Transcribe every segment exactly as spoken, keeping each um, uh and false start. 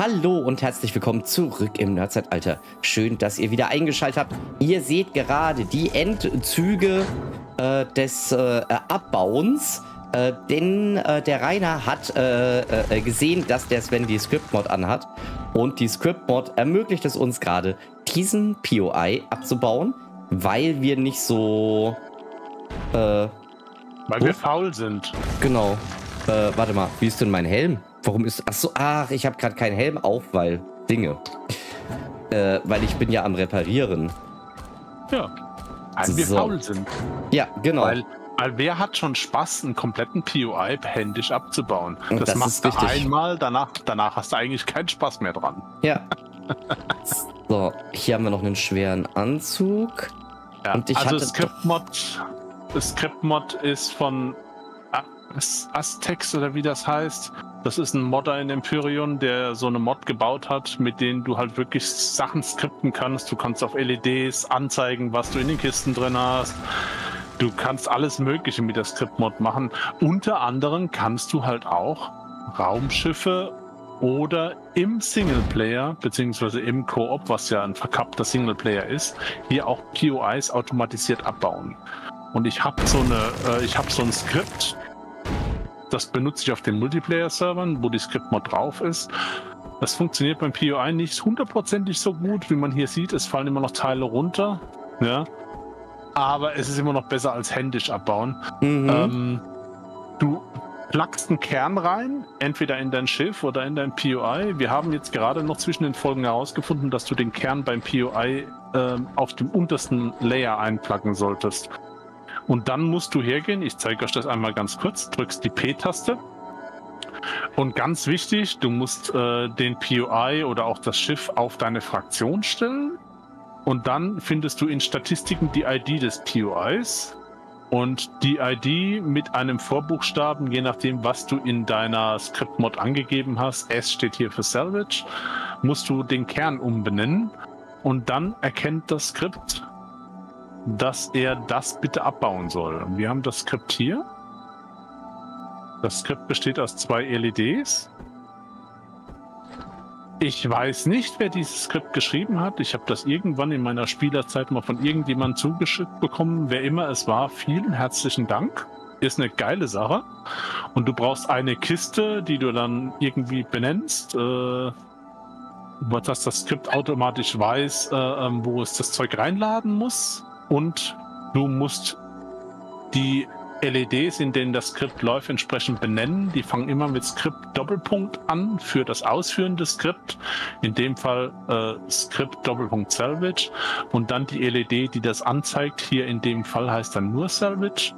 Hallo und herzlich willkommen zurück im Nerdzeitalter. Schön, dass ihr wieder eingeschaltet habt. Ihr seht gerade die Endzüge äh, des äh, Abbauens, äh, denn äh, der Rainer hat äh, äh, gesehen, dass der Sven die Script-Mod anhat. Und die Script-Mod ermöglicht es uns gerade, diesen P O I abzubauen, weil wir nicht so... Äh, weil wir faul sind. Genau. Äh, warte mal, wie ist denn mein Helm? Warum ist... Achso, ach, ich habe gerade keinen Helm auf, weil... Dinge. Äh, weil ich bin ja am Reparieren. Ja. Weil wir So. faul sind. Ja, genau. Weil, weil wer hat schon Spaß, einen kompletten P O I händisch abzubauen? Und Das, das machst ist du richtig. einmal, danach, danach hast du eigentlich keinen Spaß mehr dran. Ja. So, hier haben wir noch einen schweren Anzug. Ja. Und ich also hatte Script-Mod Script-Mod ist von Aztecs oder wie das heißt. Das ist ein Modder in Empyrean, der so eine Mod gebaut hat, mit denen du halt wirklich Sachen skripten kannst. Du kannst auf L E Ds anzeigen, was du in den Kisten drin hast. Du kannst alles Mögliche mit der Script-Mod machen. Unter anderem kannst du halt auch Raumschiffe oder im Singleplayer, beziehungsweise im Koop, was ja ein verkappter Singleplayer ist, hier auch P O Is automatisiert abbauen. Und ich habe so eine, äh, ich habe so ein Skript, das benutze ich auf den Multiplayer-Servern, wo die Script-Mod drauf ist. Das funktioniert beim P O I nicht hundertprozentig so gut, wie man hier sieht. Es fallen immer noch Teile runter, ja. Aber es ist immer noch besser als händisch abbauen. Mhm. Ähm, du plugst einen Kern rein, entweder in dein Schiff oder in dein P O I. Wir haben jetzt gerade noch zwischen den Folgen herausgefunden, dass du den Kern beim P O I äh, auf dem untersten Layer einpluggen solltest. Und dann musst du hergehen, ich zeige euch das einmal ganz kurz, drückst die P-Taste. Und ganz wichtig, du musst äh, den P O I oder auch das Schiff auf deine Fraktion stellen. Und dann findest du in Statistiken die I D des P O Is. Und die I D mit einem Vorbuchstaben, je nachdem, was du in deiner Script-Mod angegeben hast, S steht hier für Salvage, musst du den Kern umbenennen. Und dann erkennt das Skript, dass er das bitte abbauen soll. Wir haben das Skript hier. Das Skript besteht aus zwei L E Ds. Ich weiß nicht, wer dieses Skript geschrieben hat. Ich habe das irgendwann in meiner Spielerzeit mal von irgendjemandem zugeschickt bekommen. Wer immer es war, vielen herzlichen Dank. Ist eine geile Sache. Und du brauchst eine Kiste, die du dann irgendwie benennst. Äh, dass das Skript automatisch weiß, äh, wo es das Zeug reinladen muss. Und du musst die L E Ds, in denen das Skript läuft, entsprechend benennen. Die fangen immer mit Skript Doppelpunkt an für das ausführende Skript. In dem Fall äh, Skript Doppelpunkt Salvage. Und dann die L E D, die das anzeigt. Hier in dem Fall heißt dann nur Salvage.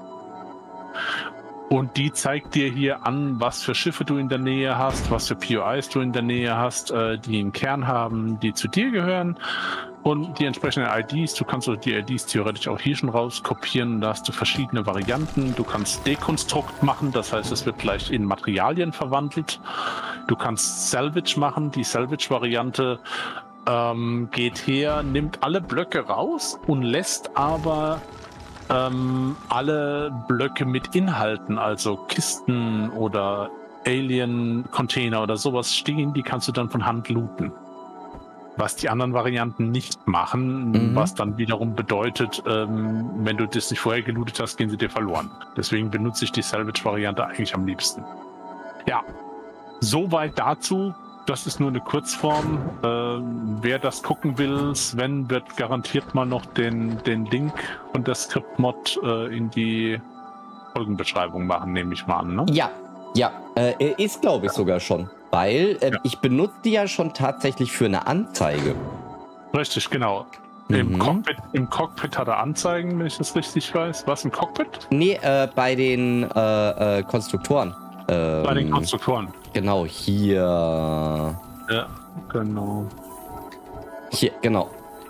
Und die zeigt dir hier an, was für Schiffe du in der Nähe hast, was für P O Is du in der Nähe hast, äh, die einen Kern haben, die zu dir gehören. Und die entsprechenden I Ds, du kannst die I Ds theoretisch auch hier schon rauskopieren. Da hast du verschiedene Varianten. Du kannst Dekonstrukt machen, das heißt, es wird gleich in Materialien verwandelt. Du kannst Salvage machen. Die Salvage-Variante ähm, geht her, nimmt alle Blöcke raus und lässt aber ähm, alle Blöcke mit Inhalten, also Kisten oder Alien-Container oder sowas stehen, die kannst du dann von Hand looten. Was die anderen Varianten nicht machen, mhm. was dann wiederum bedeutet, ähm, wenn du das nicht vorher gelootet hast, gehen sie dir verloren. Deswegen benutze ich die Salvage-Variante eigentlich am liebsten. Ja, soweit dazu. Das ist nur eine Kurzform. Äh, wer das gucken will, Sven wird garantiert mal noch den, den Link von der Script-Mod äh, in die Folgenbeschreibung machen, nehme ich mal an. Ne? Ja, ja. Äh, er ist, glaube ich, sogar schon. Weil äh, ja. ich benutze die ja schon tatsächlich für eine Anzeige. Richtig, genau. Mhm. Im, Cockpit, Im Cockpit hat er Anzeigen, wenn ich das richtig weiß. Was, im Cockpit? Nee, äh, bei den äh, äh, Konstruktoren. Ähm, bei den Konstruktoren. Genau, hier. Ja, genau. Hier, genau.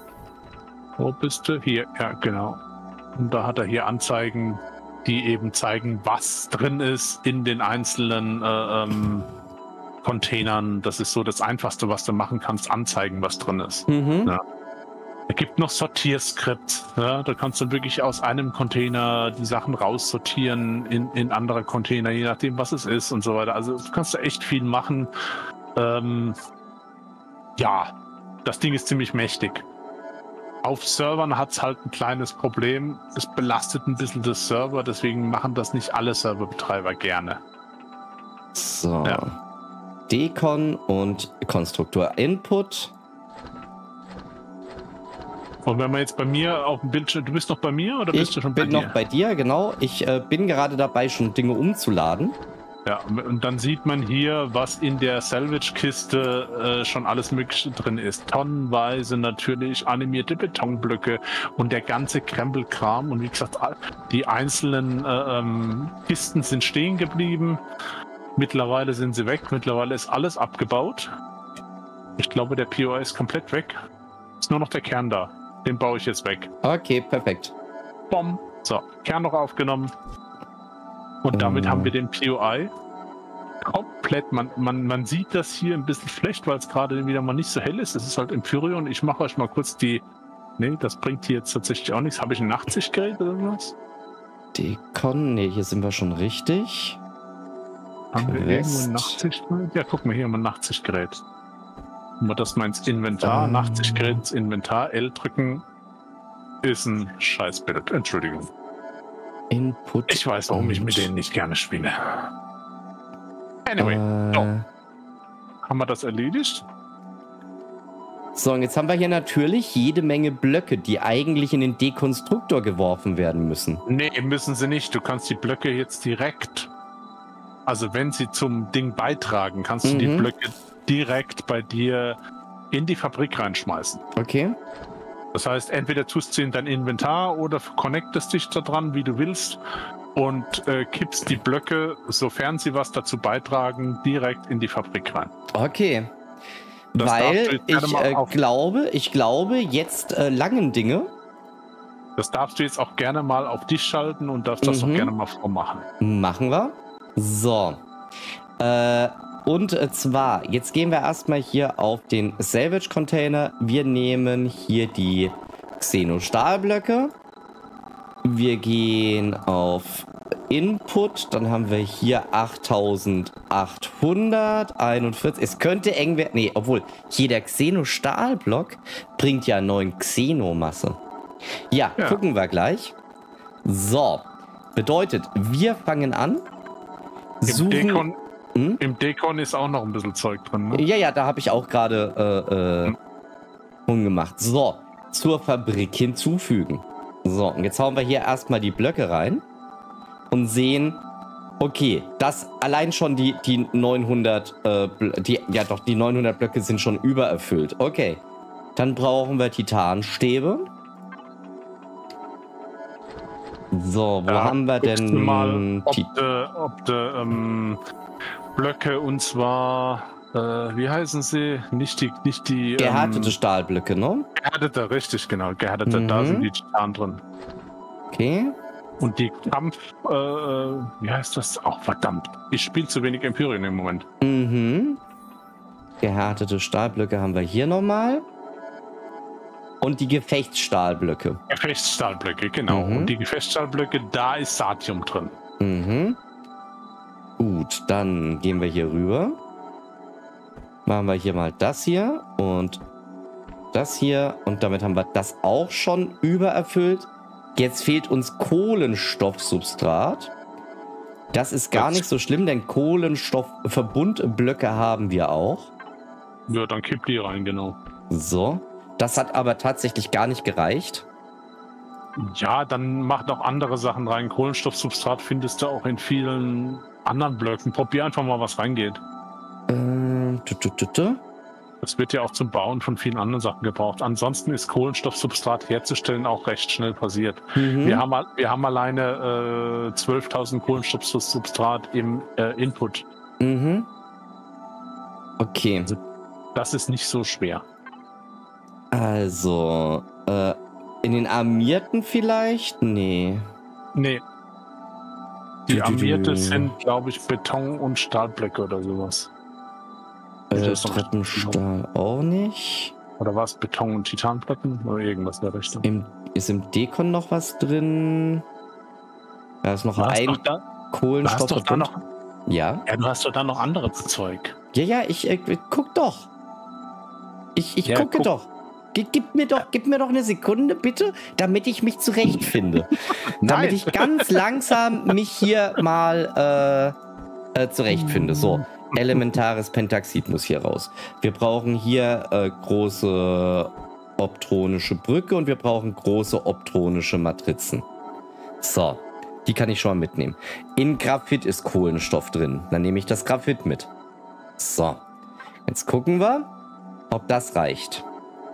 Wo bist du? Hier, ja, genau. Und da hat er hier Anzeigen, die eben zeigen, was drin ist in den einzelnen äh, ähm, Containern. Das ist so das Einfachste, was du machen kannst, anzeigen, was drin ist. Mhm. Ja. Es gibt noch Sortierskript. Ja, da kannst du wirklich aus einem Container die Sachen raussortieren in, in andere Container, je nachdem, was es ist und so weiter. Also du kannst da echt viel machen. Ähm, Ja, das Ding ist ziemlich mächtig. Auf Servern hat es halt ein kleines Problem. Es belastet ein bisschen das Server, deswegen machen das nicht alle Serverbetreiber gerne. So. Ja. Decon und Konstruktor Input. Und wenn man jetzt bei mir auf dem Bildschirm, du bist noch bei mir oder bist Ich du schon bei bin dir? noch bei dir, genau. Ich äh, bin gerade dabei, schon Dinge umzuladen. Ja, und dann sieht man hier, was in der Salvage-Kiste äh, schon alles Mögliche drin ist. Tonnenweise natürlich animierte Betonblöcke und der ganze Krempelkram. Und wie gesagt, die einzelnen äh, ähm, Kisten sind stehen geblieben. Mittlerweile sind sie weg. Mittlerweile ist alles abgebaut. Ich glaube, der P O I ist komplett weg. Ist nur noch der Kern da. Den baue ich jetzt weg. Okay, perfekt. Bom. So, Kern noch aufgenommen. Und damit ähm. haben wir den P O I komplett. Man, man, man sieht das hier ein bisschen schlecht, weil es gerade wieder mal nicht so hell ist. Es ist halt Empyrean. Ich mache euch mal kurz die... Nee, das bringt hier jetzt tatsächlich auch nichts. Habe ich ein Nachtsichtgerät oder was? Decon, nee, hier sind wir schon richtig. Haben wir irgendwo ein Quest. Nachtsichtgerät? Ja, guck mal, hier haben wir ein Nachtsichtgerät. Machen wir das mal ins Inventar. Ähm. Nachtsichtgerät ins Inventar. L drücken ist ein Scheißbild. Entschuldigung. Input. Ich weiß, warum ich mit denen nicht gerne spiele. Anyway, Äh, so. Haben wir das erledigt? So, und jetzt haben wir hier natürlich jede Menge Blöcke, die eigentlich in den Dekonstruktor geworfen werden müssen. Nee, müssen sie nicht. Du kannst die Blöcke jetzt direkt, also wenn sie zum Ding beitragen, kannst du Mhm. die Blöcke direkt bei dir in die Fabrik reinschmeißen. Okay. Das heißt, entweder tust du sie in dein Inventar oder connectest dich da dran, wie du willst, und äh, kippst die Blöcke, sofern sie was dazu beitragen, direkt in die Fabrik rein. Okay. Das darfst du Weil jetzt gerne ich mal äh, auf- glaube, ich glaube, jetzt äh, langen Dinge Das darfst du jetzt auch gerne mal auf dich schalten und darfst das Mhm. auch gerne mal vormachen. machen wir. So. Äh, und äh, zwar, jetzt gehen wir erstmal hier auf den Salvage-Container. Wir nehmen hier die Xeno-Stahlblöcke. Wir gehen auf Input, dann haben wir hier achttausendachthunderteinundvierzig. Es könnte eng werden. Nee, obwohl, hier der Xeno-Stahlblock bringt ja neun Xenomasse. Ja, Ja. gucken wir gleich. So, bedeutet, wir fangen an. Im Suchen. Dekon, Hm? Im Dekon ist auch noch ein bisschen Zeug drin, ne? Ja, ja, da habe ich auch gerade äh, äh, Hm. umgemacht. So, zur Fabrik hinzufügen. So, und jetzt hauen wir hier erstmal die Blöcke rein und sehen, okay, das allein schon die, die neunhundert, äh, Bl- die, ja doch, die neunhundert Blöcke sind schon übererfüllt. Okay, dann brauchen wir Titanstäbe. So, wo Ja, haben wir guckst du denn mal, ob die de, ob de, ähm, Blöcke, und zwar, äh, wie heißen sie? Nicht die, nicht die gehärtete ähm, Stahlblöcke, ne? gehärtete, richtig, genau, gehärtete, da Mhm. sind die Titan drin. Okay. Und die Kampf, äh, äh, wie heißt das? Auch verdammt. Ich spiele zu wenig Empyrean im Moment. Mhm. Gehärtete Stahlblöcke haben wir hier nochmal. Und die Gefechtsstahlblöcke. Gefechtsstahlblöcke, genau. Mhm. Und die Gefechtsstahlblöcke, da ist Satium drin. Mhm. Gut, dann gehen wir hier rüber. Machen wir hier mal das hier und das hier. Und damit haben wir das auch schon übererfüllt. Jetzt fehlt uns Kohlenstoffsubstrat. Das ist gar Das- nicht so schlimm, denn Kohlenstoffverbundblöcke haben wir auch. Ja, dann kipp die rein, genau. So. Das hat aber tatsächlich gar nicht gereicht. Ja, dann mach noch andere Sachen rein. Kohlenstoffsubstrat findest du auch in vielen anderen Blöcken. Probier einfach mal, was reingeht. Ähm, tu, tu, tu, tu. Das wird ja auch zum Bauen von vielen anderen Sachen gebraucht. Ansonsten ist Kohlenstoffsubstrat herzustellen auch recht schnell passiert. Mhm. Wir, haben, al- wir haben alleine äh, zwölftausend Kohlenstoffsubstrat im äh, Input. Mhm. Okay. Das ist nicht so schwer. Also, äh, in den Armierten vielleicht? Nee. Nee. Die Du, du, du. Armierte sind, glaube ich, Beton- und Stahlblöcke oder sowas. Äh, Das ist doch- Treppenstahl auch nicht. Oder war es Beton- und Titanblöcken? Oder irgendwas in der Richtung. Im, ist im Dekon noch was drin? Da ist noch Du hast ein doch da, du hast doch da Kohlenstoffverbund. noch, Ja? ja, du hast doch da noch anderes Zeug. Ja, ja, ich äh, guck doch. Ich, ich Ja, gucke guck. doch. Gib, gib, mir doch. Gib mir doch eine Sekunde, bitte, damit ich mich zurechtfinde. damit Nein. ich ganz langsam mich hier mal äh, äh, zurechtfinde. So, elementares Pentaxid muss hier raus. Wir brauchen hier äh, große optronische Brücke und wir brauchen große optronische Matrizen. So, die kann ich schon mal mitnehmen. In Graphit ist Kohlenstoff drin. Dann nehme ich das Graphit mit. So, jetzt gucken wir, ob das reicht.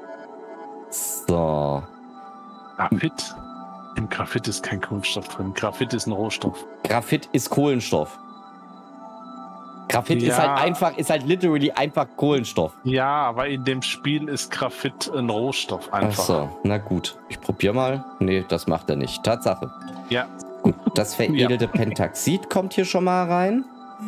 So. Graphit? Im Graphit ist kein Kohlenstoff drin. Graphit ist ein Rohstoff. Graphit ist Kohlenstoff. Graphit Ja. ist halt einfach, ist halt literally einfach Kohlenstoff. Ja, aber in dem Spiel ist Graphit ein Rohstoff einfach. Achso, na gut. Ich probiere mal. Nee, das macht er nicht. Tatsache. Ja. Gut, das veredelte Pentaxid kommt hier schon mal rein.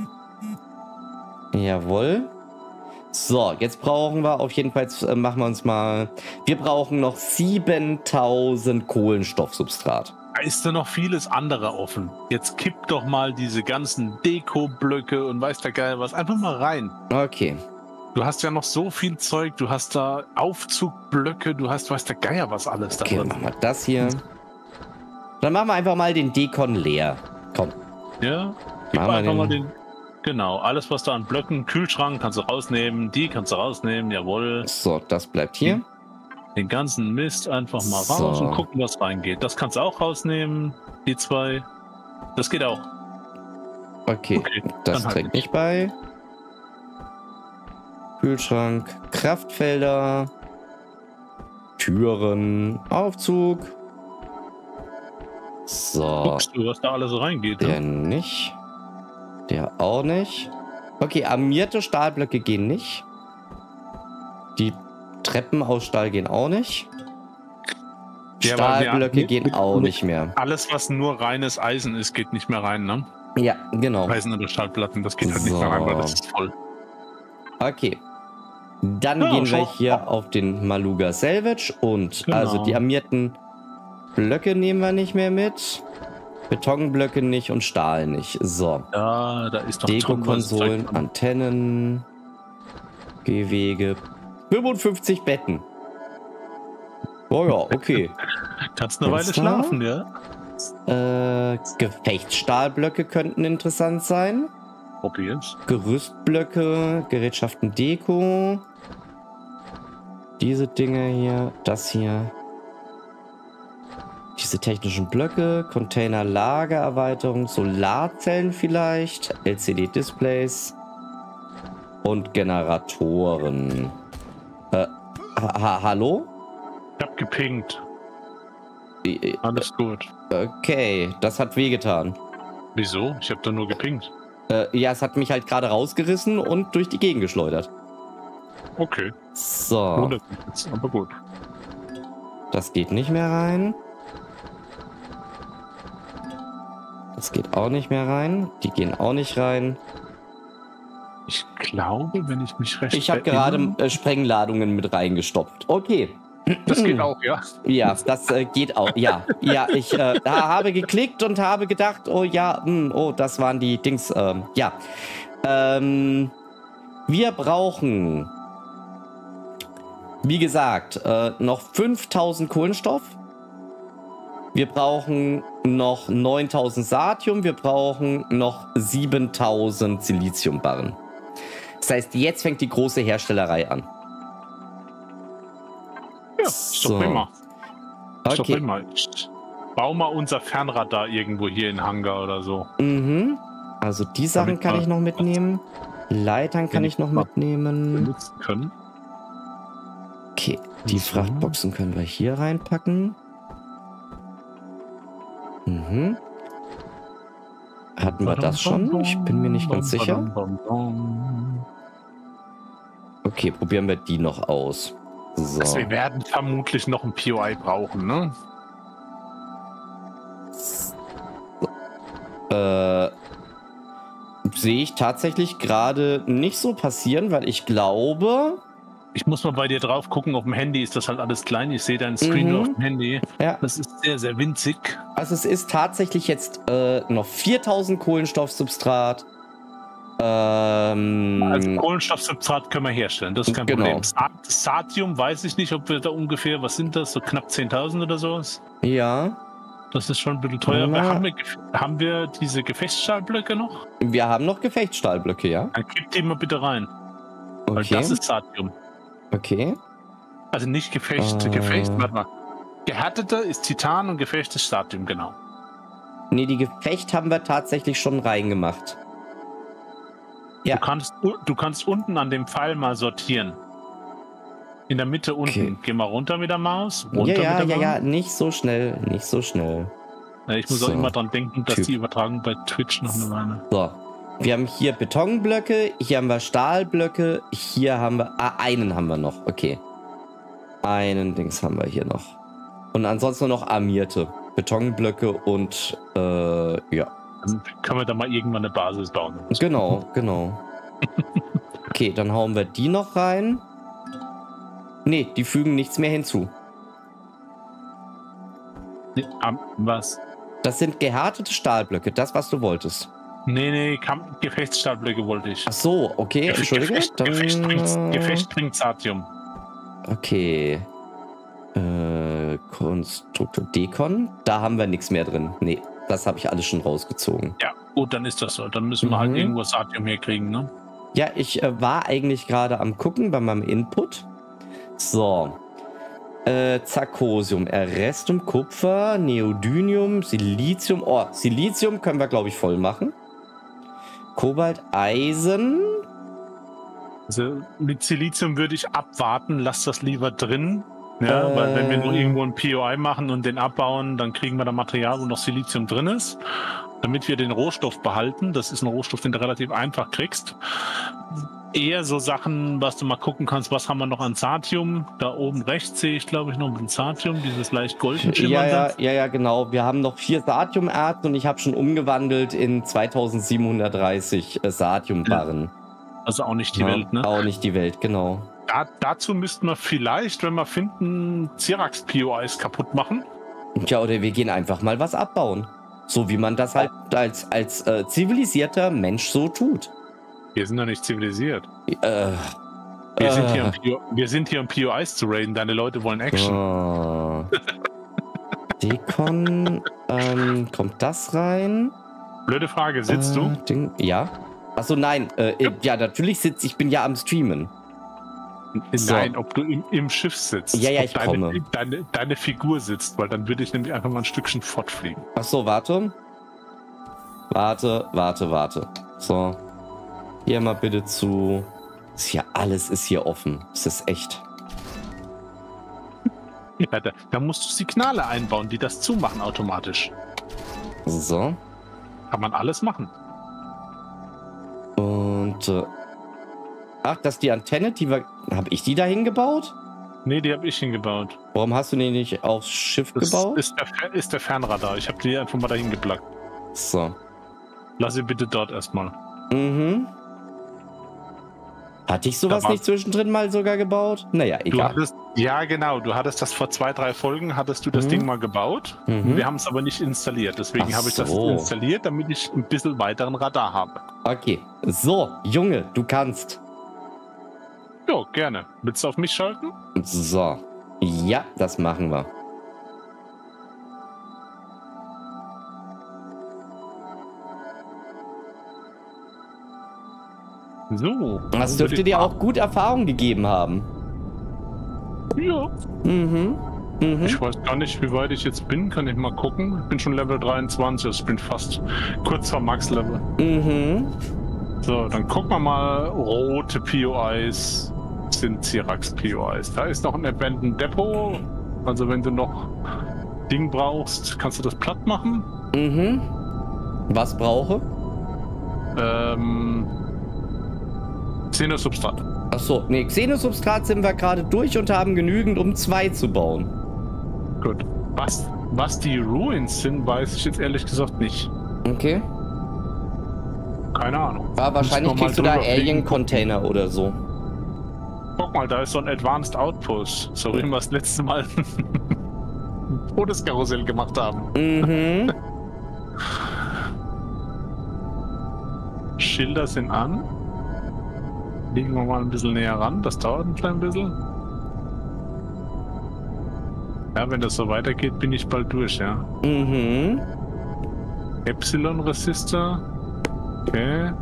Jawohl. So, jetzt brauchen wir auf jeden Fall, äh, machen wir uns mal, wir brauchen noch siebentausend Kohlenstoffsubstrat. Da ist da noch vieles andere offen. Jetzt kipp doch mal diese ganzen Deko-Blöcke und weiß der Geil was einfach mal rein. Okay. Du hast ja noch so viel Zeug, du hast da Aufzugblöcke, du hast weiß der Geier was alles da Okay, drin. machen wir das hier. Dann machen wir einfach mal den Dekon leer. Komm. Ja, gib Machen wir einfach den- mal den... Genau, alles was da an Blöcken, Kühlschrank kannst du rausnehmen, die kannst du rausnehmen, jawohl. So, das bleibt hier. Den ganzen Mist einfach mal So. raus und gucken, was reingeht. Das kannst du auch rausnehmen, die zwei. Das geht auch. Okay, Okay, das dann halt trägt nicht. nicht bei. Kühlschrank, Kraftfelder, Türen, Aufzug. So, Guckst du, was da alles so reingeht. der Ne? nicht. Der auch nicht. Okay, armierte Stahlblöcke gehen nicht. Die Treppen aus Stahl gehen auch nicht. Ja, aber wir- Stahlblöcke gehen mit- auch mit- nicht mehr. Alles, was nur reines Eisen ist, geht nicht mehr rein, ne? Ja, genau. Eisen oder Stahlplatten, das geht halt nicht mehr rein, weil das ist voll. Okay. Dann Ja, gehen wir schau. hier auf den Maluga Salvage und Genau. also die armierten Blöcke nehmen wir nicht mehr mit. Betonblöcke nicht und Stahl nicht. So. Ja, da ist doch tonnenweise Zeug Deko-Konsolen, drin. Antennen, Gehwege. fünfundfünfzig Betten. Oh ja, okay. Kannst eine Weile Fenster? schlafen, ja? äh, Gefechtsstahlblöcke könnten interessant sein. Probier's. Gerüstblöcke, Gerätschaften Deko. Diese Dinge hier, das hier. Diese technischen Blöcke, Container Lagererweiterung, Solarzellen vielleicht, L C D-Displays und Generatoren. Äh, ha ha hallo? Ich hab gepinkt. Äh, Alles gut. Okay, das hat wehgetan. Wieso? Ich hab da nur gepinkt. Äh, ja, es hat mich halt gerade rausgerissen und durch die Gegend geschleudert. Okay. So, Wundert mich jetzt, aber gut. das geht nicht mehr rein. Das geht auch nicht mehr rein. Die gehen auch nicht rein. Ich glaube, wenn ich mich recht Ich habe erinnere- gerade äh, Sprengladungen mit reingestopft. Okay. Das geht auch, ja. Ja, das äh, geht auch. Ja, ja, ich äh, habe geklickt und habe gedacht, oh ja, mh, oh, das waren die Dings. Ähm, ja. Ähm, wir brauchen, wie gesagt, äh, noch fünftausend Kohlenstoff. Wir brauchen noch neuntausend Satium. Wir brauchen noch siebentausend Siliziumbarren. Das heißt, jetzt fängt die große Herstellerei an. Ja, ist So. doch prima. Ist doch Okay. prima. Ich bau mal unser Fernradar irgendwo hier in Hangar oder so. Mhm. Also die Sachen Damit kann wir- ich noch mitnehmen. Leitern kann Wenn ich noch ich mal- mitnehmen. Benutzen können. Okay, die So. Frachtboxen können wir hier reinpacken. Mhm. Hatten wir das schon? Ich bin mir nicht ganz sicher. Okay, probieren wir die noch aus. So. Also wir werden vermutlich noch ein P O I brauchen, ne? Äh, sehe ich tatsächlich gerade nicht so passieren, weil ich glaube, Ich muss mal bei dir drauf gucken, auf dem Handy ist das halt alles klein. Ich sehe deinen Screen Mhm. nur auf dem Handy. ja, Das ist sehr, sehr winzig. also es ist tatsächlich jetzt äh, noch viertausend Kohlenstoffsubstrat, Ähm, Also Kohlenstoffsubstrat können wir herstellen, das ist kein genau. Problem. Sa Satium weiß ich nicht, ob wir da ungefähr, was sind das, so knapp zehntausend oder sowas? Ja. Das ist schon ein bisschen teuer. Na. Haben wir, haben wir diese Gefechtsstahlblöcke noch? Wir haben noch Gefechtsstahlblöcke, ja. Dann gib die mal bitte rein. Weil Okay. das ist Satium. Okay. Also nicht Gefecht, Äh. Gefecht, warte mal. Gehärtete ist Titan und Gefecht ist Satium, genau. Nee, die Gefecht haben wir tatsächlich schon reingemacht. Ja. Du kannst, du kannst unten an dem Pfeil mal sortieren. In der Mitte unten. Okay. Geh mal runter mit der Maus. Runter Ja, ja, mit der ja, Maus. ja, nicht so schnell, nicht so schnell. Ja, ich muss So. auch immer dran denken, dass Typ. die Übertragung bei Twitch noch eine Weile. So. Wir haben hier Betonblöcke, hier haben wir Stahlblöcke, hier haben wir. Ah, einen haben wir noch. Okay. Einen Dings haben wir hier noch. Und ansonsten noch armierte Betonblöcke und äh, ja. Dann können wir da mal irgendwann eine Basis bauen. Genau, genau. Okay, dann hauen wir die noch rein. Nee, die fügen nichts mehr hinzu. Nee, am- was? Das sind gehärtete Stahlblöcke, das, was du wolltest. Nee, nee, Kampf Gefechtsstahlblöcke wollte ich. Ach so, okay, Gef- entschuldige. Gefecht, Dann, Gefecht, bringt, Gefecht bringt Satium. Okay. Äh, Konstruktor Dekon. Da haben wir nichts mehr drin. Nee, das habe ich alles schon rausgezogen. Ja, gut, dann ist das so. Dann müssen wir halt Mhm. irgendwo Satium herkriegen, ne? Ja, ich äh, war eigentlich gerade am gucken bei meinem Input. So. Äh, Zirconium, Errestum, Kupfer, Neodymium, Silizium. Oh, Silizium können wir, glaube ich, voll machen. Kobalt, Eisen. Also mit Silizium würde ich abwarten, lass das lieber drin. Ja, Äh. weil wenn wir nur irgendwo ein P O I machen und den abbauen, dann kriegen wir da Material, wo noch Silizium drin ist. Damit wir den Rohstoff behalten, das ist ein Rohstoff, den du relativ einfach kriegst. Eher so Sachen, was du mal gucken kannst, was haben wir noch an Satium. Da oben rechts sehe ich, glaube ich, noch ein Satium, dieses leicht golden Ja, schimmernde. ja, ja, ja, genau. Wir haben noch vier Satiumerzen und ich habe schon umgewandelt in zweitausendsiebenhundertdreißig äh, Satiumbarren. Also auch nicht die Ja, Welt, ne? Auch nicht die Welt, genau. Da, dazu müssten wir vielleicht, wenn wir finden, Cyrax-P O Is kaputt machen. Tja, oder wir gehen einfach mal was abbauen. So wie man das halt als, als äh, zivilisierter Mensch so tut. Wir sind doch nicht zivilisiert. Äh, Wir, äh, sind, hier um P O, wir sind hier, um P O Is zu raiden. Deine Leute wollen Action. Oh. Dekon, ähm, kommt das rein? Blöde Frage, sitzt äh, du? Ding, ja. Achso, nein. Äh, ja. ja, natürlich sitze ich. bin ja am Streamen. so. Nein, ob du im, im Schiff sitzt. Ja, ja, ob ich deine, komme. Deine, deine Figur sitzt, weil dann würde ich nämlich einfach mal ein Stückchen fortfliegen. Achso, warte. Warte, warte, warte. So. Hier mal bitte zu. Ist hier, alles ist hier offen. Es ist echt. Ja, da, da musst du Signale einbauen, die das zumachen automatisch. So. Kann man alles machen. Und. Äh, ach, das ist die Antenne, die wir. Habe ich die da hingebaut? Nee, die habe ich hingebaut. Warum hast du die nicht aufs Schiff Das gebaut? ist der, Fer- ist der Fernradar. Ich habe die einfach mal dahin geplackt. So. Lass sie bitte dort erstmal. Mhm. Hatte ich sowas Da war- nicht zwischendrin mal sogar gebaut? Naja, Du egal. hattest, ja, genau. Du hattest das vor zwei, drei Folgen, hattest du das Mhm. Ding mal gebaut. Mhm. Wir haben es aber nicht installiert. Deswegen Ach habe ich das so. installiert, damit ich ein bisschen weiteren Radar habe. Okay. So, Junge, du kannst. Jo, gerne. Willst du auf mich schalten? So. Ja, das machen wir. So. Das dürfte dir auch gut Erfahrung gegeben haben. Ja. Mhm. Mhm. Ich weiß gar nicht, wie weit ich jetzt bin. Kann ich mal gucken. Ich bin schon Level dreiundzwanzig. Also ich bin fast kurz vor Max-Level. Mhm. So, dann gucken wir mal. Rote P O Is sind Cyrax-P O Is. Da ist noch ein Abandoned Depot. Also wenn du noch Ding brauchst, kannst du das platt machen. Mhm. Was brauche? Ähm, Xenosubstrat. Achso, nee, Xenosubstrat sind wir gerade durch und haben genügend, um zwei zu bauen. Gut. Was, was die Ruins sind, weiß ich jetzt ehrlich gesagt nicht. Okay. Keine Ahnung. Aber wahrscheinlich Müssen wir mal kriegst du da drüber fliegen. Alien-Container oder so. Guck mal, da ist so ein Advanced Outpost. So wie wir das letzte Mal ein Todeskarussell gemacht haben. Mhm. Schilder sind an. Legen wir mal ein bisschen näher ran. Das dauert ein klein bisschen. Ja, wenn das so weitergeht, bin ich bald durch, ja. Mhm. Epsilon-Resistor. Okay.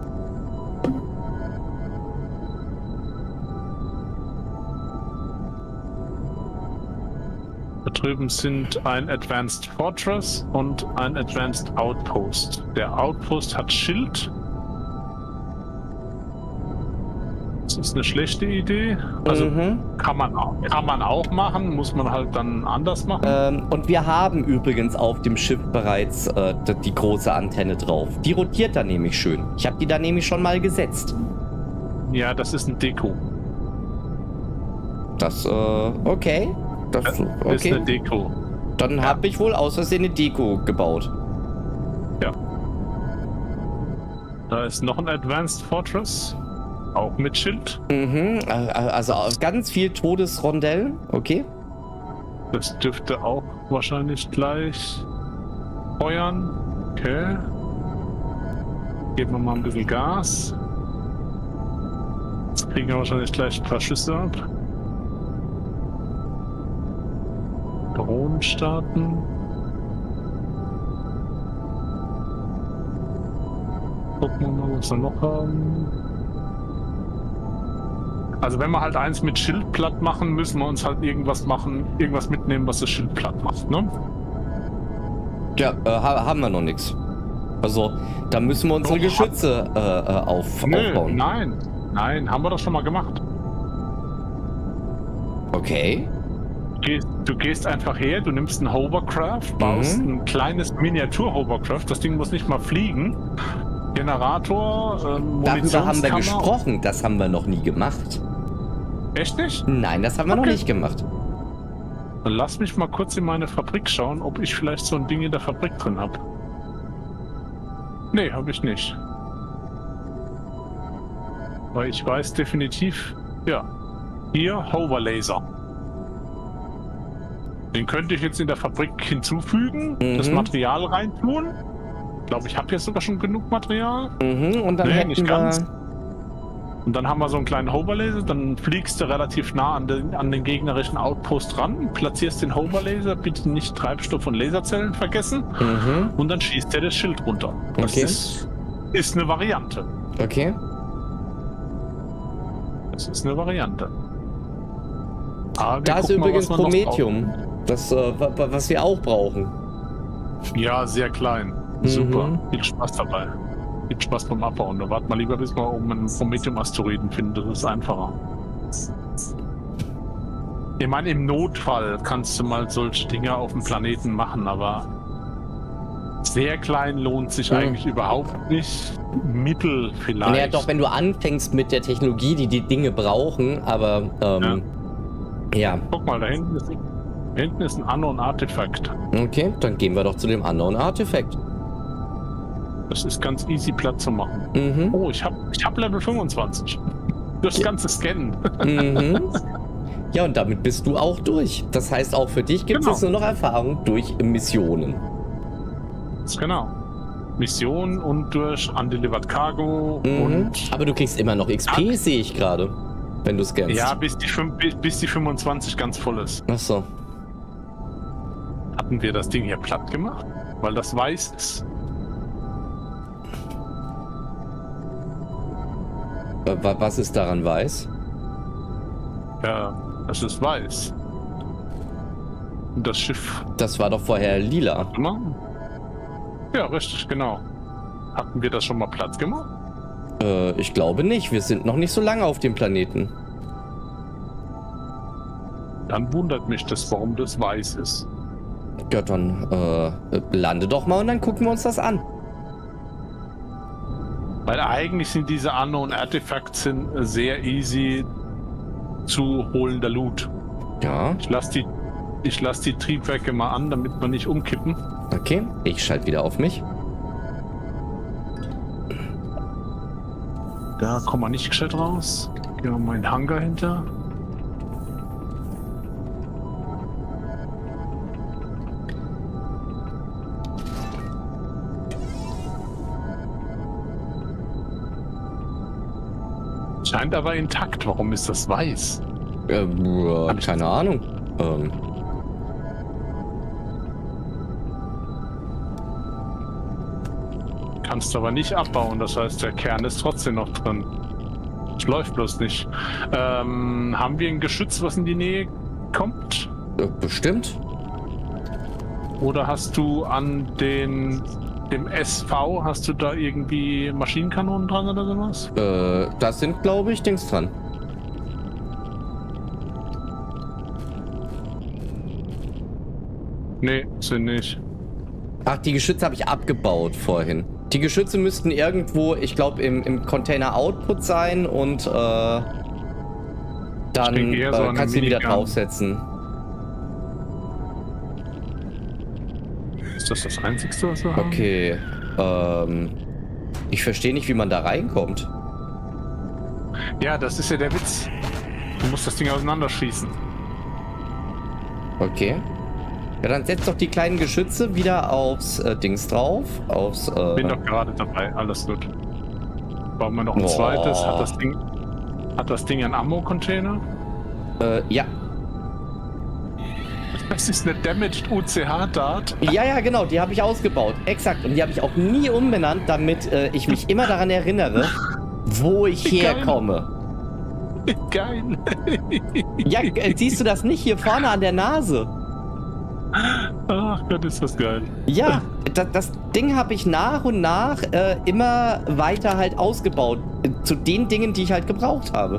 Da drüben sind ein Advanced Fortress und ein Advanced Outpost. Der Outpost hat Schild. Das ist eine schlechte Idee. Also Mhm. kann man auch, kann man auch machen, muss man halt dann anders machen. Ähm, und wir haben übrigens auf dem Schiff bereits äh, die, die große Antenne drauf. Die rotiert da nämlich schön. Ich habe die da nämlich schon mal gesetzt. Ja, das ist ein Deko. Das, äh, okay. Das, Das ist okay. eine Deko. Dann habe ich wohl aus Versehen eine Deko gebaut. Ja. Da ist noch ein Advanced Fortress. Auch mit Schild. Mhm, also ganz viel Todesrondell, okay. Das dürfte auch wahrscheinlich gleich feuern. Okay. Geben wir mal ein bisschen Gas. Jetzt kriegen wir wahrscheinlich gleich ein paar Schüsse ab. Drohnen starten. Gucken wir mal, was wir noch haben. Also wenn wir halt eins mit Schild platt machen, müssen wir uns halt irgendwas machen, irgendwas mitnehmen, was das Schild platt macht, ne? Ja, äh, haben wir noch nichts. Also, da müssen wir unsere Doch, Geschütze äh, äh, auf, Nö, aufbauen. nein, nein, haben wir doch schon mal gemacht. Okay. Du gehst, du gehst einfach her, du nimmst ein Hovercraft, baust Mhm. ein kleines Miniatur-Hovercraft, das Ding muss nicht mal fliegen. Generator, ähm, Darüber haben wir Munitionskammer. gesprochen, das haben wir noch nie gemacht. Echt nicht? Nein, das haben wir noch Okay. nicht gemacht. Dann lass mich mal kurz in meine Fabrik schauen, ob ich vielleicht so ein Ding in der Fabrik drin habe. Nee, habe ich nicht. Weil ich weiß definitiv, ja, hier Hoverlaser. Den könnte ich jetzt in der Fabrik hinzufügen, Mhm. das Material reintun. Ich glaube, ich habe jetzt sogar schon genug Material. Mhm, und dann Nee, hätten nicht wir... ganz. Und dann haben wir so einen kleinen Hoverlaser, dann fliegst du relativ nah an den, an den gegnerischen Outpost ran, platzierst den Hoverlaser, bitte nicht Treibstoff und Laserzellen vergessen, Mhm, und dann schießt er das Schild runter. Das Okay. ist, ist eine Variante. okay. Das ist eine Variante. Aber wir Da ist gucken mal, übrigens was wir noch Promethium, das, äh, wa- wa- was wir auch brauchen. brauchen. Ja, sehr klein. Super. Mhm. Viel Spaß dabei. Viel Spaß beim Abbauen. Da warten wir lieber, bis wir oben einen Promethium-Asteroiden finden. Das ist einfacher. Ich meine, im Notfall kannst du mal solche Dinge auf dem Planeten machen, aber sehr klein lohnt sich Mhm. eigentlich überhaupt nicht. Mittel vielleicht. Naja, doch, wenn du anfängst mit der Technologie, die die Dinge brauchen, aber, ähm, ja. Guck mal, da hinten ist, da hinten ist ein Unknown-Artefakt. Okay, dann gehen wir doch zu dem Unknown Artifact. Das ist ganz easy platt zu machen. Mhm. Oh, ich habe ich hab Level fünfundzwanzig. Das Ja. ganze Scannen. Mhm. Ja, und damit bist du auch durch. Das heißt, auch für dich gibt es Genau. jetzt nur noch Erfahrung durch Missionen. Genau. Mission und durch Undelivered Cargo Mhm. und Aber du kriegst immer noch X P, Ja. sehe ich gerade, wenn du scannst. ja, bis die, fünf- bis, bis die fünfundzwanzig ganz voll ist. Ach so. Hatten wir das Ding hier platt gemacht? Weil das weiß ist. Äh, wa- Was ist daran weiß? Ja, das ist weiß. Und das Schiff. Das war doch vorher lila. Ne? Ja, richtig, genau. Hatten wir das schon mal platt gemacht? Äh, ich glaube nicht. Wir sind noch nicht so lange auf dem Planeten. Dann wundert mich das, warum das weiß ist. Ja, dann äh, lande doch mal und dann gucken wir uns das an. Weil eigentlich sind diese Unknown Artifacts sind sehr easy zu holender Loot. Ja, Ich lasse die, ich lass die Triebwerke mal an, damit wir nicht umkippen. okay. Ich schalte wieder auf mich. Da kommen wir nicht gescheit raus. Gehen wir mal in den Hangar hinter. scheint aber intakt. Warum ist das weiß? Äh, äh, keine Ahnung. Ähm. Kannst aber nicht abbauen, das heißt, der Kern ist trotzdem noch drin. Es läuft bloß nicht. Ähm, haben wir ein Geschütz, was in die Nähe kommt? Äh, bestimmt. Oder hast du an den dem S V, hast du da irgendwie Maschinenkanonen dran oder sowas? Äh, das sind, glaube ich, Dings dran. Nee, sind nicht. Ach, die Geschütze habe ich abgebaut vorhin. Die Geschütze müssten irgendwo, ich glaube, im, im Container-Output sein und äh, dann äh, so kannst du die wieder draufsetzen. Ist das das Einzigste, was wir haben? Okay. Ähm, ich verstehe nicht, wie man da reinkommt. Ja, das ist ja der Witz. Du musst das Ding auseinanderschießen. Okay. Ja, dann setzt doch die kleinen Geschütze wieder aufs äh, Dings drauf. Aufs. Äh, Bin doch gerade dabei. Alles gut. Bauen wir noch ein Oh. zweites. Hat das Ding, hat das Ding einen Ammo-Container? Äh, ja. Das ist eine Damaged U C H-Dart. Ja, ja, genau. Die habe ich ausgebaut. Exakt. Und die habe ich auch nie umbenannt, damit äh, ich mich immer daran erinnere, wo ich herkomme. Geil. Ja, äh, siehst du das nicht hier vorne an der Nase? Ach Gott, ist das geil. Ja, das, das Ding habe ich nach und nach äh, immer weiter halt ausgebaut. Äh, zu den Dingen, die ich halt gebraucht habe.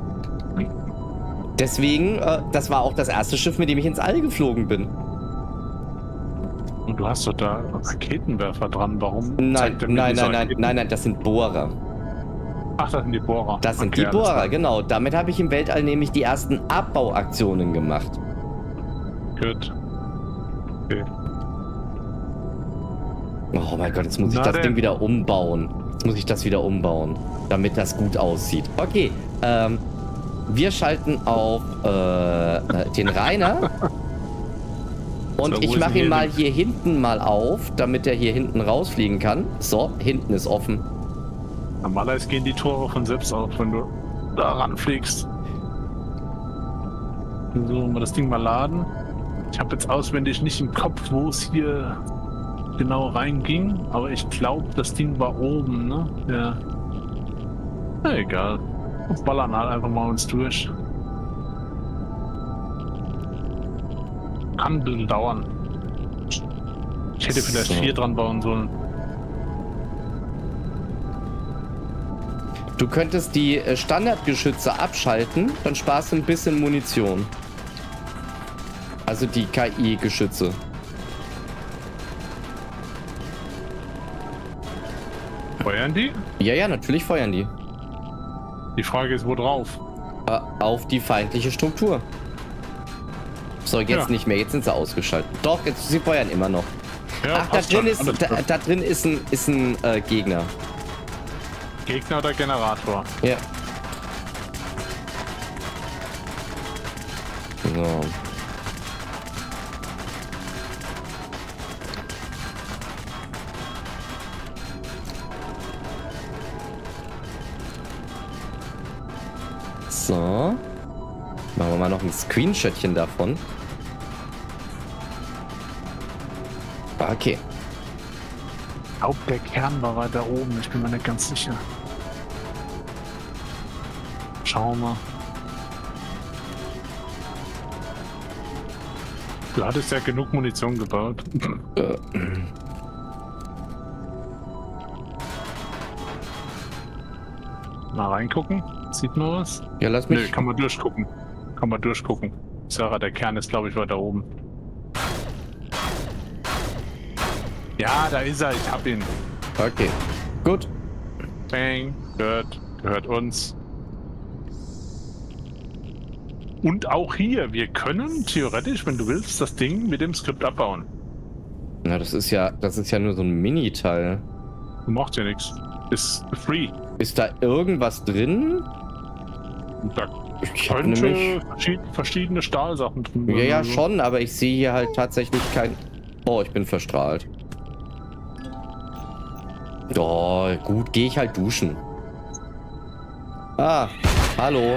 Deswegen, äh, das war auch das erste Schiff, mit dem ich ins All geflogen bin. Und du hast doch da Raketenwerfer dran. Warum? Nein, zeigt er mir nein, die nein, nein, Raketen? nein, nein, das sind Bohrer. Ach, das sind die Bohrer. Das sind Okay, die alles Bohrer, klar. genau. Damit habe ich im Weltall nämlich die ersten Abbauaktionen gemacht. Gut. Okay. Oh mein Gott, jetzt muss ich Na das denn. Ding wieder umbauen. Jetzt muss ich das wieder umbauen, damit das gut aussieht. Okay, ähm, wir schalten auf äh, äh, den Rainer. Und So, wo ich ist mache denn ihn hier mal denn? hier hinten mal auf, damit er hier hinten rausfliegen kann. So, hinten ist offen. Normalerweise gehen die Tore von selbst auf, wenn du da ranfliegst. So, mal das Ding mal laden. Ich habe jetzt auswendig nicht im Kopf, wo es hier genau reinging, aber ich glaube, das Ding war oben, ne? Ja. Na egal. Wir ballern halt einfach mal uns durch. Kann ein bisschen dauern. Ich hätte vielleicht So. vier dran bauen sollen. Du könntest die äh, Standardgeschütze abschalten, dann sparst du ein bisschen Munition. Also die K I-Geschütze. Feuern die? Ja, ja, natürlich feuern die. Die Frage ist, wo drauf? Äh, auf die feindliche Struktur. So, jetzt Ja. nicht mehr. Jetzt sind sie ausgeschaltet. Doch, jetzt, sie feuern immer noch. Ja, Ach, da passt drin schon. ist, Alles da, gut. da drin ist ein, ist ein äh, Gegner. Gegner oder Generator? Ja. So. So. Machen wir mal noch ein Screenshotchen davon. Okay. Ich glaube, der Kern war weiter oben. Ich bin mir nicht ganz sicher. Schauen wir mal. Du hattest ja genug Munition gebaut. Äh, Mal reingucken. Sieht man was? ja, lass Nö, mich. kann man durchgucken. Kann man durchgucken. Sarah, der Kern ist, glaube ich, weiter oben. Ja, da ist er. Ich hab ihn. Okay. Gut. Bang. Gehört. Gehört uns. Und auch hier, wir können theoretisch, wenn du willst, das Ding mit dem Skript abbauen. Na, das ist ja, das ist ja nur so ein Mini-Teil. Macht ja nichts. Ist free. Ist da irgendwas drin? Und da Ich hab könnte nämlich... verschied verschiedene Stahlsachen drin Ja, ja, sein. schon, aber ich sehe hier halt tatsächlich kein... Oh, ich bin verstrahlt. Oh, gut, gehe ich halt duschen. Ah, hallo.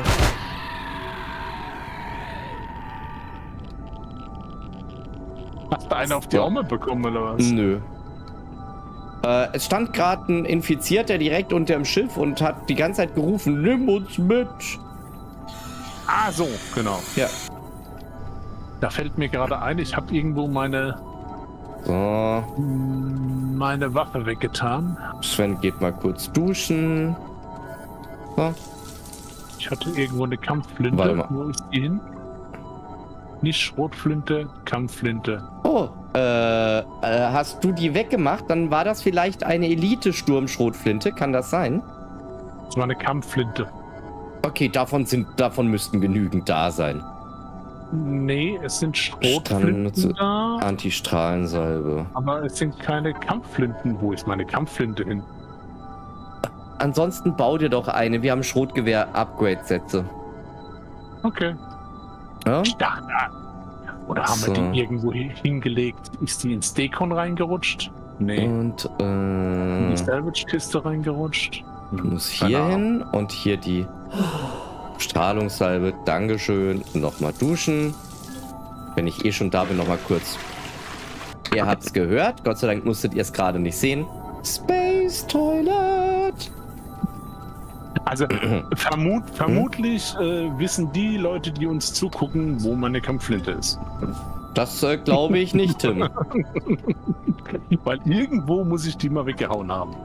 Hast du einen auf die Arme bekommen, oder was? Nö. Äh, es stand gerade ein Infizierter direkt unter dem Schiff und hat die ganze Zeit gerufen, nimm uns mit. Ah, so, genau. Ja. Da fällt mir gerade ein, ich habe irgendwo meine, So. meine Waffe weggetan. Sven geht mal kurz duschen. So. Ich hatte irgendwo eine Kampfflinte. Warte mal. Wo ist die hin? Nicht Schrotflinte, Kampfflinte. Oh, äh, äh, hast du die weggemacht? Dann war das vielleicht eine Elite-Sturmschrotflinte. Kann das sein? Das war eine Kampfflinte. Okay, davon sind, davon müssten genügend da sein. Nee, es sind Schrotflinten da, Antistrahlensalbe. aber es sind keine Kampfflinten. Wo ist meine Kampfflinte hin? Ansonsten bau dir doch eine. Wir haben Schrotgewehr-Upgrade-Sätze. Okay. Ja? Ich dachte, oder haben So. wir die irgendwo hi- hingelegt? Ist die ins Dekon reingerutscht? Nee. Und, In die äh, Salvage-Kiste reingerutscht? ich muss Keine hier Ahnung. hin und hier die Strahlungssalbe. Dankeschön. Nochmal duschen. Wenn ich eh schon da bin, nochmal kurz. Ihr habt's gehört. Gott sei Dank musstet ihr es gerade nicht sehen. Space Toilet. Also vermut, vermutlich äh, wissen die Leute, die uns zugucken, wo meine Kampfflinte ist. Das äh, glaube ich nicht, Tim. Weil irgendwo muss ich die mal weggehauen haben.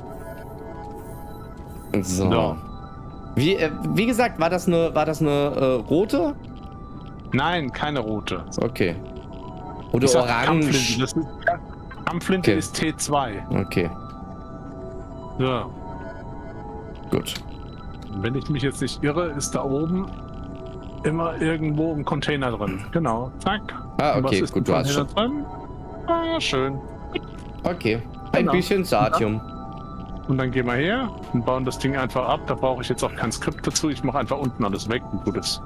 So. Ja. Wie, äh, wie gesagt, war das eine, war das eine äh, rote? Nein, keine rote. Okay. Oder Ich sag orange. Kampfflinte, das ist, Kampfflinte Okay. ist T zwei. Okay, Ja. gut. Wenn ich mich jetzt nicht irre, ist da oben immer irgendwo ein Container drin. Genau. Zack. Ah, Und was okay, ist gut, im du hast Container schon. drin? Ah, schön. Okay. Ein Genau. bisschen Satium. Und dann gehen wir her und bauen das Ding einfach ab. Da brauche ich jetzt auch kein Skript dazu. Ich mache einfach unten alles weg und gut ist.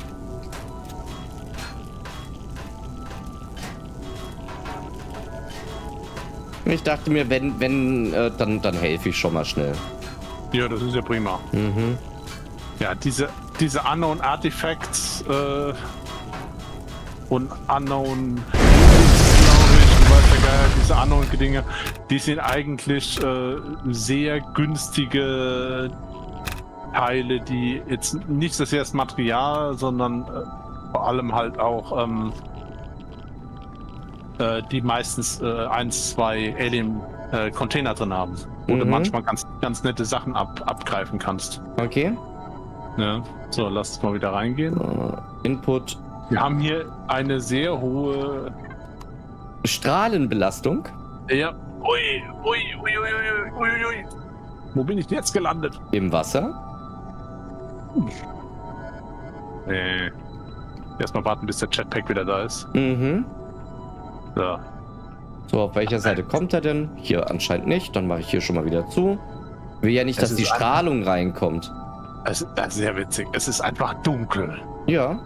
Ich dachte mir, wenn, wenn, äh, dann, dann helfe ich schon mal schnell. Ja, das ist ja prima. Mhm. Ja, diese, diese Unknown Artifacts äh, und Unknown, glaube ich, und weiß der Geier, diese Unknown Dinge, die sind eigentlich äh, sehr günstige Teile, die jetzt nicht so sehr das Material, sondern äh, vor allem halt auch ähm, äh, die meistens äh, eins, zwei Alien-Container drin haben, wo du Mhm. manchmal ganz, ganz nette Sachen ab, abgreifen kannst. Okay. Ja. So, lass uns mal wieder reingehen. Äh, Input. Wir haben hier eine sehr hohe. Strahlenbelastung Ja. Ui, ui, ui, ui, ui, ui, ui. Wo bin ich denn jetzt gelandet? im Wasser. Nee. Erstmal warten, bis der Jetpack wieder da ist. Mhm. So. So, auf welcher Seite kommt er denn? Hier anscheinend nicht. Dann mache ich hier schon mal wieder zu. Will ja nicht, Es dass die ist ein- Strahlung reinkommt. Das, das ist sehr witzig. Es ist einfach dunkel. Ja.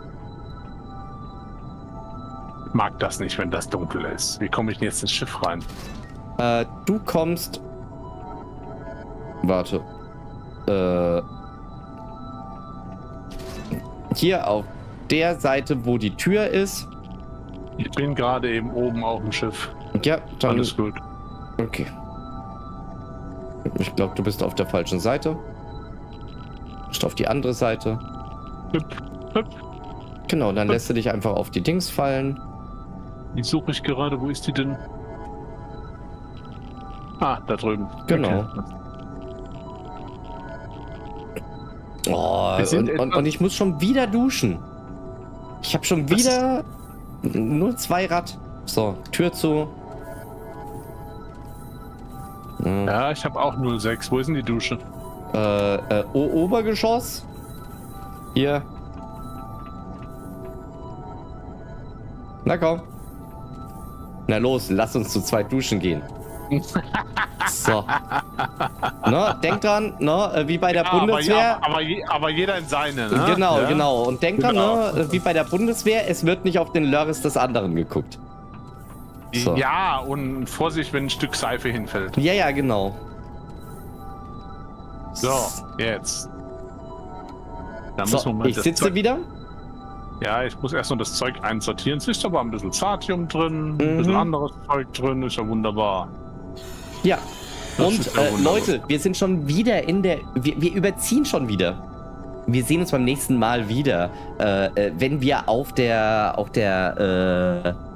Ich mag das nicht, wenn das dunkel ist. Wie komme ich denn jetzt ins Schiff rein? Äh, du kommst. Warte. Äh. Hier auf der Seite, wo die Tür ist. Ich bin gerade eben oben auf dem Schiff. Ja, dann. Alles gut. Okay. Ich glaube, du bist auf der falschen Seite. Du bist auf die andere Seite. Hüp, hüp. Genau, dann lässt du dich einfach auf die Dings fallen. Die suche ich gerade. Wo ist die denn? Ah, da drüben. Genau. Oh, Wir sind und, und, etwas- und ich muss schon wieder duschen. Ich habe schon Das- wieder nur zwei Rad. So, Tür zu. Hm. Ja, ich habe auch null sechs. Wo ist denn die Dusche? Äh, äh, O- Obergeschoss. Hier. Na komm. Na los, lass uns zu zweit duschen gehen. So. No, denk dran, no, äh, wie bei der Ja, Bundeswehr. Aber, aber, je- aber jeder in seine, ne? Genau, Ja? genau. Und denk dran, Genau. ne, wie bei der Bundeswehr, es wird nicht auf den Lörres des anderen geguckt. So. Ja, und Vorsicht, wenn ein Stück Seife hinfällt. Ja, ja, genau. So, jetzt. Da So, müssen wir mal ich das sitze Zeug- wieder. Ja, ich muss erst noch das Zeug einsortieren. Es ist aber ein bisschen Satium drin, ein Mhm. bisschen anderes Zeug drin, ist ja wunderbar. Ja. Das Und ist ja äh, wunderbar. Leute, wir sind schon wieder in der... Wir, wir überziehen schon wieder. Wir sehen uns beim nächsten Mal wieder, äh, äh, wenn wir auf der... auf der... Äh,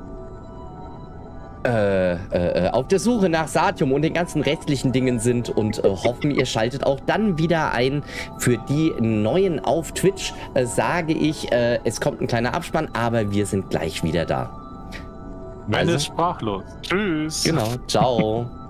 Äh, äh, auf der Suche nach Satium und den ganzen restlichen Dingen sind und äh, hoffen, ihr schaltet auch dann wieder ein. Für die Neuen auf Twitch äh, sage ich, äh, es kommt ein kleiner Abspann, aber wir sind gleich wieder da. Meine Also- ist sprachlos. Tschüss. Genau, ciao.